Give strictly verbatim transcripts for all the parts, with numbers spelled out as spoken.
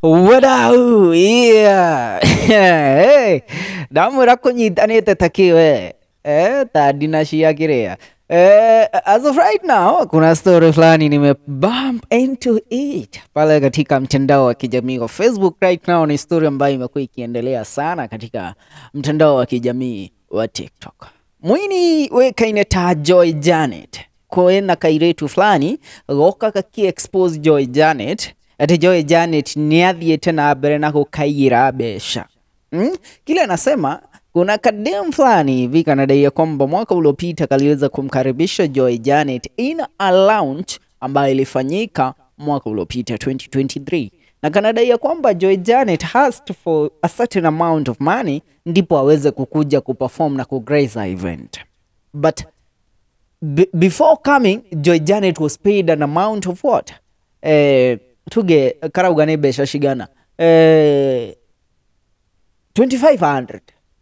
Wadau, yeah. Hey, damu rako nyitanete takiwe. Eh, tadina shia kirea. Eh, as of right now, kuna story fulani nime bump into it pale katika mtandao wa kijamii wa Facebook. Right now ni story ambayo imekuwa ikiendelea sana katika mtandao wa kijamii wa TikTok. Mwini weka ineta Joy Janet kuena kairetu fulani goka kaki expose Joy Janet ati Joy Janet niathiete na mbere na gukaira besha. Hmm? Kile anasema kuna kadem fulani hivi kanadai kwamba mwaka uliopita kaliweza kumkaribisha Joy Janet in a launch ambayo ilifanyika mwaka uliopita twenty twenty-three. Na kanadai kwamba Joy Janet asked for a certain amount of money ndipo aweze kukuja kuperform na kugrace a event. But b before coming, Joy Janet was paid an amount of what? Eh, tuge karaugane besha shigana. Eh, twenty-five hundred.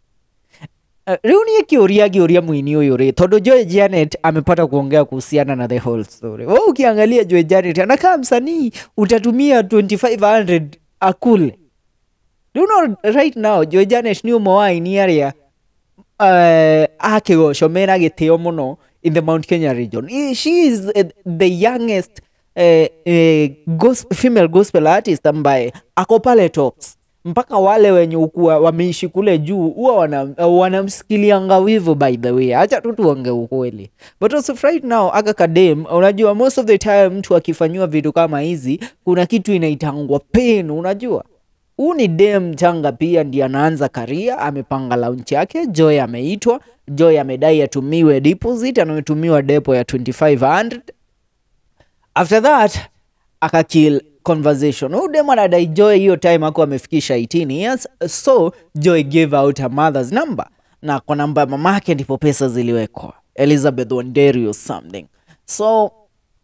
Uh, Riuni ya kioria kioria mwini uyuri todo Joy Janet amepata kuongea kuhusiana na the whole story. Wao ukiangalia Joy Janet anakaa msanii utatumia twenty-five hundred akule. Do you know right now Joy Janet ni umowai ni area uh, akego shomena geteo mono in the Mount Kenya region. She is uh, the youngest uh, uh, gospel, female gospel artist ambaye ako pale tops. Mpaka wale wenye ukua wameishi kule juu huwa wanamsikilianga wana wivu by the way. Acha tu tuonge ukweli. But also right now aga kadem unajua most of the time mtu akifanywa vitu kama hizi kuna kitu inaitangwa pain unajua. Huu ni dem changa pia ndiye anaanza career, amepanga launch yake. Joy ameitwa, Joy amedai atumiwe deposit, anametumiwa depo ya twenty-five hundred. After that akakill conversation. Huyu dem anadai Joy hiyo time ako amefikisha eighteen years, so Joy gave out her mother's number. Na kwa namba mamake ndipo pesa ziliwekwa. Elizabeth Wanderi or something. So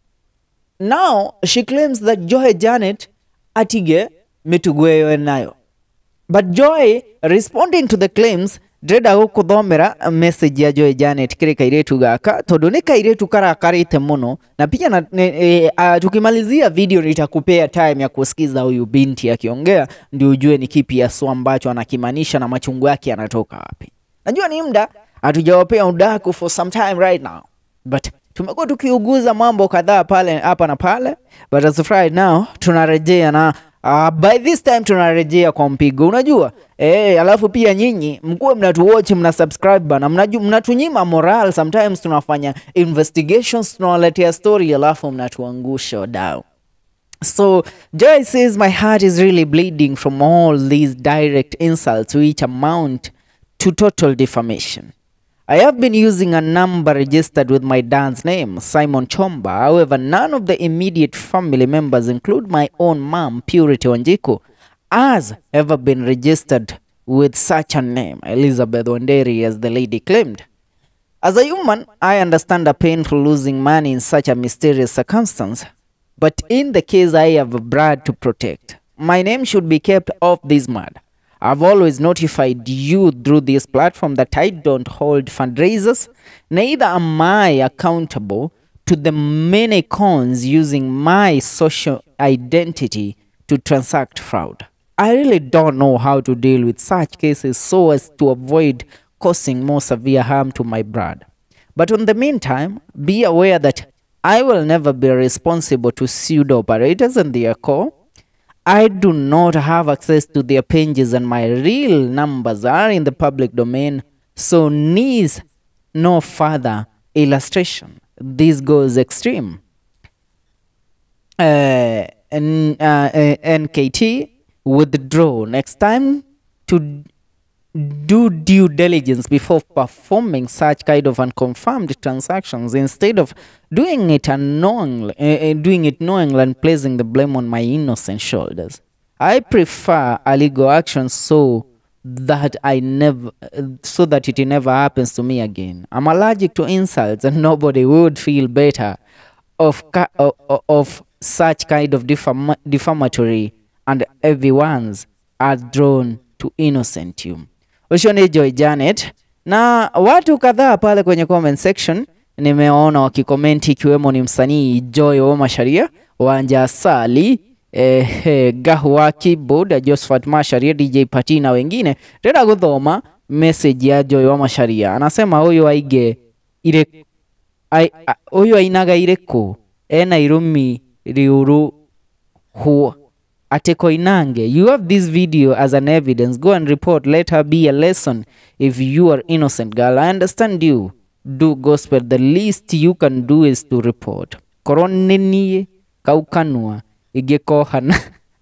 now she claims that Joy Janet atige mitugweyo nayo. But Joy responding to the claims dreda huko dhomera message ya Joy Janet kire kairetu gaka todo ne kairetu karakarite muno na pia na, ne, e, a, tukimalizia video nitakupea time ya kusikiza huyu binti akiongea ndio ujue ni kipi yaso ambacho anakimanisha na machungu yake yanatoka wapi. Najua ni muda hatujawapea udaku for some time right now, but tumekuwa tukiuguza mambo kadhaa pale hapa na pale, but as of right now tunarejea na Uh, by this time tunarejea kwa mpigo unajua eh, alafu pia nyinyi mkuwe mnatuwatch mna subscribe bana, mnajua mnatunyima moral. Sometimes tunafanya investigations, tunawaletea story alafu mnatuangusha wadau. So Joy says my heart is really bleeding from all these direct insults which amount to total defamation. I have been using a number registered with my dad's name, Simon Chomba. However, none of the immediate family members, include my own mom, Purity Wanjiku, has ever been registered with such a name, Elizabeth Wanderi, as the lady claimed. As a human, I understand the pain for losing money in such a mysterious circumstance. But in the case I have a bride to protect, my name should be kept off this mud. I've always notified you through this platform that I don't hold fundraisers, neither am I accountable to the many cons using my social identity to transact fraud. I really don't know how to deal with such cases so as to avoid causing more severe harm to my bride. But in the meantime, be aware that I will never be responsible to pseudo operators and their call. I do not have access to their pages and my real numbers are in the public domain, so needs no further illustration. This goes extreme. Uh, N, uh, uh, N K T withdraw next time to do due diligence before performing such kind of unconfirmed transactions instead of doing it unknowingly, uh, doing it knowingly and placing the blame on my innocent shoulders. I prefer a legal action so that I never, uh, so that it never happens to me again. I'm allergic to insults and nobody would feel better of of, of such kind of defam defamatory and everyone's are drawn to innocent you. Ushoni Joy Janet na watu kadhaa pale kwenye comment section nimeona wakikomenti ikiwemo ni msanii Joy wa Masharia, Wanja Sali, eh, eh, Gahwa Keyboard, Josephat Masharia, D J Pati na wengine. Tena guthoma message ya Joy wa Masharia. Anasema huyo aige ile huyo ainaga ireku ena irumi riuru hu ateko inange. You have this video as an evidence. Go and report. Let her be a lesson if you are innocent, girl. I understand you do gospel. The least you can do is to report. Koronenie kaukanua igikoha na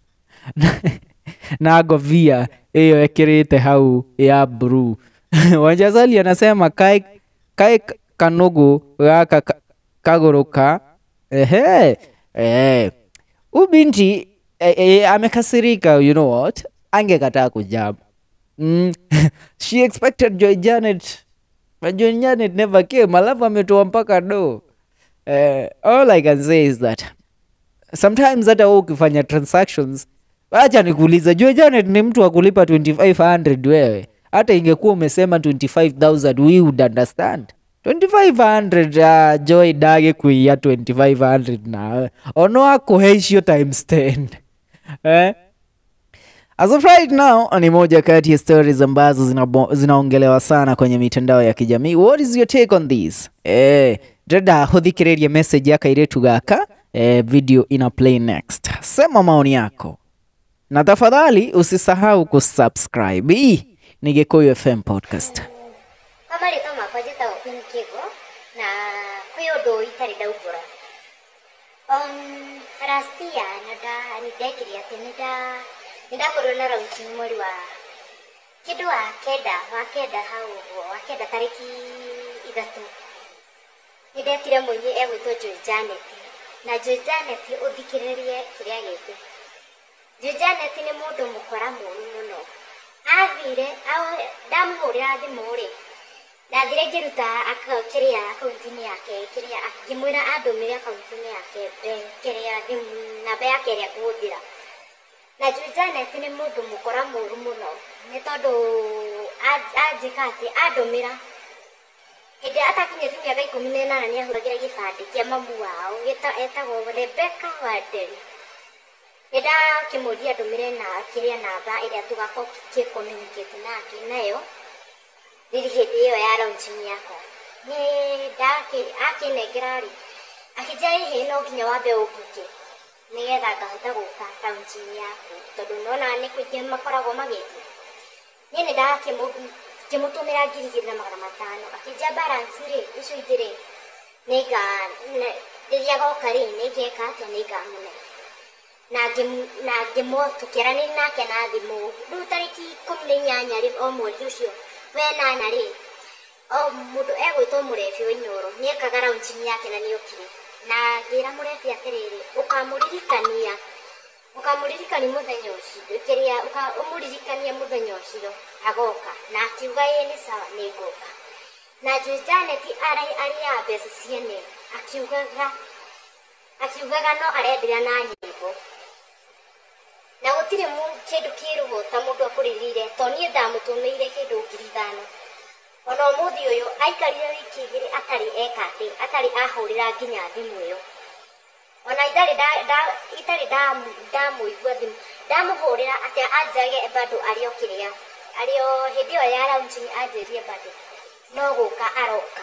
na govia eyo ekirite hau ya blue. Wanjazali anasema kai kai kanogo gaka kagoroka. Ehe eh ubinti eh, eh, amekasirika. You know what, angekataa kujab. mm. She expected Joy Janet, but Joy Janet never came. Alafu ametoa mpaka do. Uh, all I can say is that sometimes hata wewe ukifanya transactions, acha nikuulize, Joy Janet ni mtu wa kulipa twenty-five hundred wewe. Hata ingekuwa umesema twenty-five thousand we would understand. twenty-five hundred uh, Joy dage kuia twenty-five hundred na ono ako ratio times ten. Eh? As of right now, ni moja kati ya stories ambazo zinaongelewa sana kwenye mitandao ya kijamii. What is your take on this? Eh, dada hudhikireria message yaka iretu gaka. Eh, video ina play next. Sema maoni yako. Na tafadhali usisahau kusubscribe. Hii ni Gikuyu F M podcast. Kamari kama kwa jeta ukigo na kuyo do itari daugura. Um rastia nada ni dekiri atenida nida korona rauchi mweri wa kidu wa keda wa keda hau wa keda tariki idatu. Nidekire mwenye ewe to Joy Janet na Joy Janet uthikiririe kiria gete. Joy Janet ni mundu mukora muru muno. Athire au ndamuhurira thimu ri ndathire ngiruta akiria akaunti-ini yake kiria akimwira andumire akaunti-ini yake kiria namba yake iria kuhuthira. Na Joy Janet ni mundu mukora muru muno ni tondu anjika ati andumira ende atakinya thimia ga ikumi na inana ni ahuragira gibandi kia mamu wao gita etagwo Rebecca Wanderi. Enda kimuria ndumire na kiria namba iria tugakokie communicate nake nayo riri hindi iyo ya launching yako ni ndaki akinengerari akijai he no nginya wambe ubuke nigetha ngahota guka launching yako tondu nona ni kuingi makoragwo magiti ni ni ndakimu kimutumira ngiri igiri na magana matano akija balance ri icio igiri niga riria goka ri nigeka atia niga mune na gim na gimo tukirani nake na thimu riu tariki ikumi na inyanya ri o mweri ucio we nana ri o mundu egwitwo murebi wa Inyoro ni ekaga launching yake na niokire na ngira murebi atiriri ukamuririkania ukamuririkania muthenya ucio kiria ukamuririkania muthenya ucio agoka na akiuga ye ni sawa ni goka. Na Joy Janet ari ari ya mbeca ciene akiugaga akiugaga no arendira na nyimbo na gutire mu kindu kirugo ta mundu akuririre to nie ndamutumeire kindu ngiri ithano ona muthi uyu aikarire wiki igiri atari eka ati atari ahurira nginya thimu iyo ona itari da itari da ndamuigua thimu ndamuhurira ati anjage bado ario kiria ario hindi iyo ya launching anjirie bado no guka aroka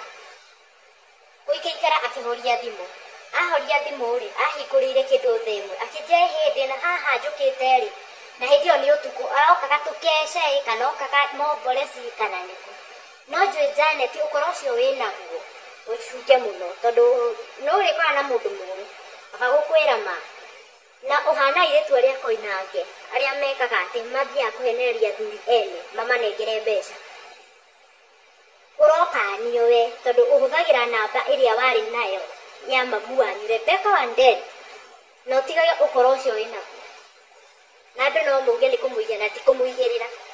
uikikara akihoria thimu ahoria thimu ri ahingurire kindu themwe akije hindi na haha njukite ri na hindi iyo ni utuku aroka gatukece kana oka moboresi kana niku no Joy Janet ukoro ucio winaguo ucuke muno tondu no ri kana mundu muru akagukwira ma na uhana ile tu aria koinange aria mekaga ati mathia kuhenereria thuri ene mama negere mbeca uroka niyo we tondu uhuthagira namba iria wari nayo ya mamu wanyu Rebecca Wanderi no tigaga ukoro ucio winaguo na ndu no muge ni kumuigana ti kumuigirira